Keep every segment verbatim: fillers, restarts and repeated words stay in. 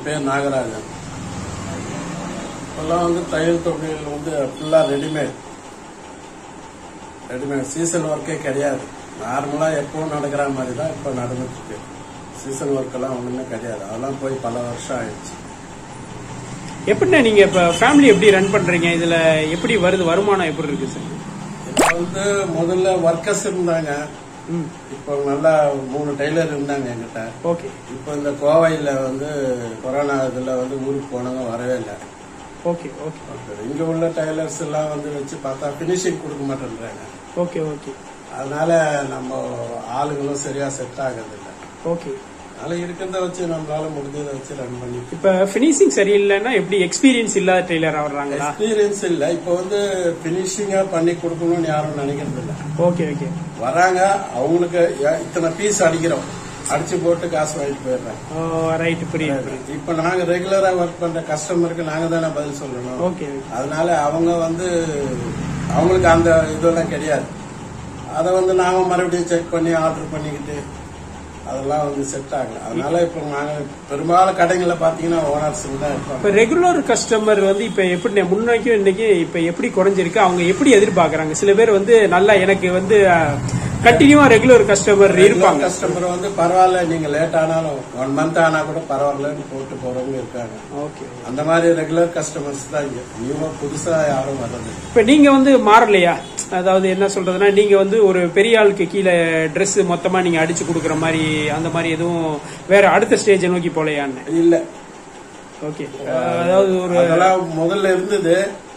என் பேர் நாகராஜன். இப்பெல்லாம் வந்து தையல் தொழில் வந்து ஃபுல்லா ரெடிமேட் ரெடிமேட் சீசன் ஒர்க்கே கிடையாது. நார்மலா எப்பவும் நடக்கிற மாதிரி தான் இப்ப நடந்துட்டு இருக்கு. சீசன் ஒர்க் எல்லாம் ஒண்ணுமே கிடையாது. அதெல்லாம் போய் பல வருஷம் ஆயிடுச்சு. எப்படின்னா நீங்க இப்ப ஃபேமிலி எப்படி ரன் பண்றீங்க? இதுல எப்படி வருது, வருமானம் எப்படி இருக்கு சார்? இப்ப வந்து முதல்ல ஒர்க்கர்ஸ் இருந்தாங்க. இப்போ நல்லா மூணு டெய்லர் இருந்தாங்க என்கிட்ட. ஓகே. இப்போ இந்த கோவையில வந்து கொரோனா இதுல வந்து ஊருக்கு போனவங்க வரவே இல்லை. Okay okay. இங்க உள்ள டெய்லர்ஸ் எல்லாம் வந்து வச்சு பார்த்தா பினிஷிங் கொடுக்க மாட்டேன்றாங்க. Okay okay. அதனால நம்ம ஆளுங்களும் சரியா செட் ஆகுறது இல்லை. ஓகே. அதனால இருக்கிறத வச்சு நம்மளால முடிஞ்சதை வச்சு ரன் பண்ணி. இப்ப பினிஷிங் சரியில்லைன்னா எப்படி எக்ஸ்பீரியன்ஸ் இல்லாத டெய்லர் வர்றாங்க? எக்ஸ்பீரியன்ஸ் இல்ல. இப்ப வந்து பினிஷிங்கா பண்ணி கொடுக்கணும்னு யாரும் நினைக்கிறது இல்ல. Okay okay. வராங்க, அவங்களுக்கு இத்தனை பீஸ் அடிக்கிறோம், அடிச்சு போட்டு காசு வாங்கிட்டு போயிடுறாங்க. ரைட், புரியுது. இப்ப நாங்க ரெகுலரா ஒர்க் பண்ற கஸ்டமருக்கு நாங்க தானே பதில் சொல்லணும். ஓகே. அதனால அவங்க வந்து அவங்களுக்கு அந்த இதெல்லாம் கிடையாது. அதை வந்து நாங்க மறுபடியும் செக் பண்ணி ஆர்டர் பண்ணிக்கிட்டு அதெல்லாம் வந்து செட் ஆகல. அதனால இப்ப நாங்க பெரும்பாலும் கடைகளை பாத்தீங்கன்னா ஓனர்ஸ் தான் இருப்பாங்க. இப்ப ரெகுலர் கஸ்டமர் வந்து இப்ப எப்படி முன்னாடிக்கும் இன்னைக்கு இப்ப எப்படி குறைஞ்சிருக்கு? அவங்க எப்படி எதிர்பார்க்கறாங்க? சில பேர் வந்து நல்லா எனக்கு வந்து கண்டினியூவா ரெகுலர் கஸ்டமர் இருப்பாங்க. கஸ்டமர் வந்து பரவாயில்ல, நீங்க லேட் ஆனாலும் ஒன் மந்த் ஆனா கூட பரவாயில்லன்னு போட்டு போறவங்க இருக்காங்க. ஓகே. அந்த மாதிரி ரெகுலர் கஸ்டமர்ஸ் தான் இங்க. நியூவா புதுசா யாரும் வர்றது. இப்ப நீங்க வந்து மாறலையா? அதாவது என்ன சொல்றதுன்னா, நீங்க வந்து ஒரு பெரிய ஆளுக்கு கீழே ட்ரெஸ் மொத்தமா நீங்க அடிச்சு கொடுக்கற மாதிரி அந்த மாதிரி எதுவும் வேற அடுத்த ஸ்டேஜ் நோக்கி போலையான்னு? இல்ல. ஓகே. அதாவது ஒரு அதெல்லாம் முதல்ல இருந்தது.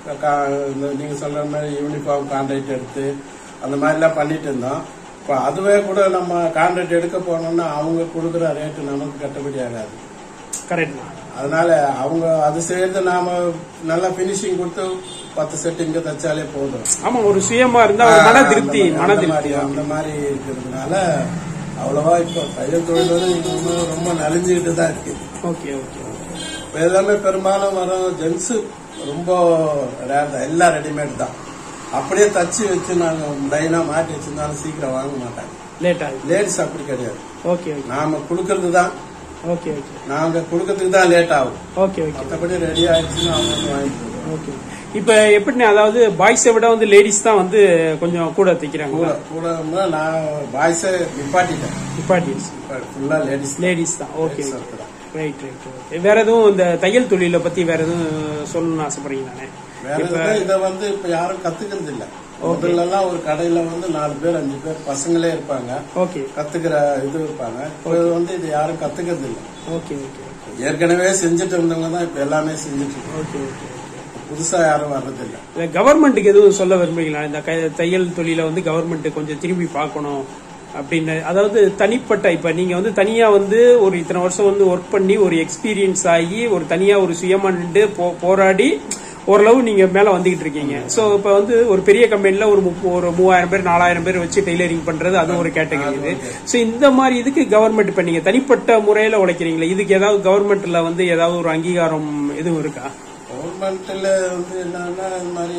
நீங்க சொல்ற மாதிரி யூனிஃபார்ம் கான்ட்ராக்ட் எடுத்து அந்த மாதிரி எல்லாம் பண்ணிட்டு இருந்தோம். இப்ப அதுவே கூட நம்ம கான்ட்ராக்ட் எடுக்க போனோம்னா அவங்க கொடுக்குற ரேட்டு நமக்கு கட்டுப்படி ஆகாது. கரெக்ட். அதனால அவங்க அது செய்யறது நாம நல்லா பினிஷிங் கொடுத்து பத்து செட் இங்க தச்சாலே போதும். ஆமா, ஒரு சுயமா இருந்தா மன திருப்தி மன திருப்தி அந்த மாதிரி இருக்கிறதுனால அவ்வளவா இப்ப தையல் தொழில் வந்து ரொம்ப நலிஞ்சுக்கிட்டு தான் இருக்கு. Okay okay. இப்ப எல்லாமே பெரும்பாலும் வரும் ஜென்ஸ் ரொம்ப ரேர் தான். எல்லாம் ரெடிமேட் தான். அப்படியே தச்சு வச்சு நாங்க லைனா மாட்டி வச்சிருந்தாலும் சீக்கிரம் வாங்க மாட்டாங்க. லேட் ஆகும். லேடிஸ் அப்படி கிடையாது. ஓகே. நாம குடுக்கறது தான். Okay okay. நாங்க குடுக்கறதுக்கு தான் லேட் ஆகும். Okay okay. மற்றபடி ரெடி ஆயிடுச்சுன்னா அவங்க வாங்கிட்டு. ஓகே. இப்ப எப்படி, அதாவது பாய்ஸை விட வந்து லேடிஸ் தான் வந்து கொஞ்சம் கூட தைக்கிறாங்க. கூட கூட நான் பாய்ஸை நிப்பாட்டிட்டேன். நிப்பாட்டி ஃபுல்லா லேடிஸ் லேடிஸ் தான். ஓகே. Right right. ஓகே. வேற எதுவும் இந்த தையல் தொழிலை பத்தி வேற எதுவும் சொல்லணும்னு ஆசைப்படுறீங்களானே? வேற இதை வந்து இப்ப யாரும் கத்துக்கிறது இல்ல. முதல்ல எல்லாம் ஒரு கடையில வந்து நாலு பேர் அஞ்சு பேர் பசங்களே இருப்பாங்க. ஓகே. கத்துக்கிற இது இருப்பாங்க. இப்ப வந்து இது யாரும் கத்துக்கிறது இல்ல. Okay okay. ஏற்கனவே செஞ்சுட்டு இருந்தவங்க தான் இப்ப எல்லாமே செஞ்சுட்டு இருக்காங்க. Okay okay. புதுசா யாரும் வர்றது இல்ல. கவர்மெண்ட்டுக்கு எதுவும் சொல்ல விரும்புறீங்களா? இந்த தையல் தொழில வந்து கவர்மெண்ட் கொஞ்சம் திரும்பி பார்க்கணும் அப்படின்னு. அதாவது தனிப்பட்ட இப்ப நீங்க வந்து தனியா வந்து ஒரு இத்தனை வருஷம் வந்து ஒர்க் பண்ணி ஒரு எக்ஸ்பீரியன்ஸ் ஆகி ஒரு தனியா ஒரு சுயமா நின்று போராடி ஓரளவு நீங்க மேல வந்துகிட்டு இருக்கீங்க. சோ இப்ப வந்து ஒரு பெரிய கம்பெனில ஒரு ஒரு மூவாயிரம் பேர் நாலாயிரம் பேர் வச்சு டெய்லரிங் பண்றது அது ஒரு கேட்டகரி இது. சோ இந்த மாதிரி இதுக்கு கவர்மெண்ட் இப்ப நீங்க தனிப்பட்ட முறையில உழைக்கிறீங்களா? இதுக்கு ஏதாவது கவர்மெண்ட்ல வந்து ஏதாவது ஒரு அங்கீகாரம் எதுவும் இருக்கா? கவர்மெண்ட்ல வந்து என்னன்னா இந்த மாதிரி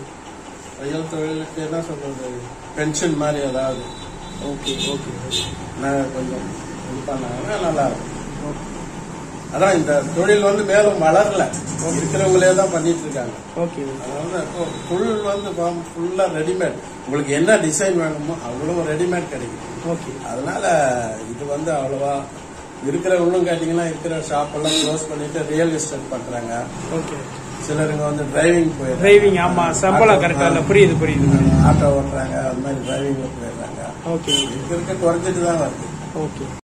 தையல் தொழிலுக்கு என்ன சொல்றது, பென்ஷன் மாதிரி ஏதாவது. Okay okay. கொஞ்சம் இது பண்ணாங்கன்னா நல்லா இருக்கும். அதான் இந்த தொழில் வந்து மேலும் வளரல, இருக்கிறவங்களே தான் பண்ணிட்டு இருக்காங்க. ஓகே. அதனால ஃபுல் வந்து ஃபுல்லா ரெடிமேட். உங்களுக்கு என்ன டிசைன் வேணுமோ அவ்வளவு ரெடிமேட் கிடைக்கும். ஓகே. அதனால இது வந்து அவ்வளவா இருக்கிறவங்களும் கேட்டீங்கன்னா இருக்கிற ஷாப் எல்லாம் க்ளோஸ் பண்ணிட்டு ரியல் எஸ்டேட் பண்றாங்க. ஓகே. சிலருங்க வந்து டிரைவிங் போயிடுறாங்க. டிரைவிங், ஆமா, சம்பளம் கரெக்டா இல்ல. புரியுது புரியுது. ஆட்டோ ஓட்டுறாங்க, அந்த மாதிரி டிரைவிங்ல போயிடுறாங்க. ஓகே. இருக்க குறைஞ்சிட்டு தான் வருது. ஓகே.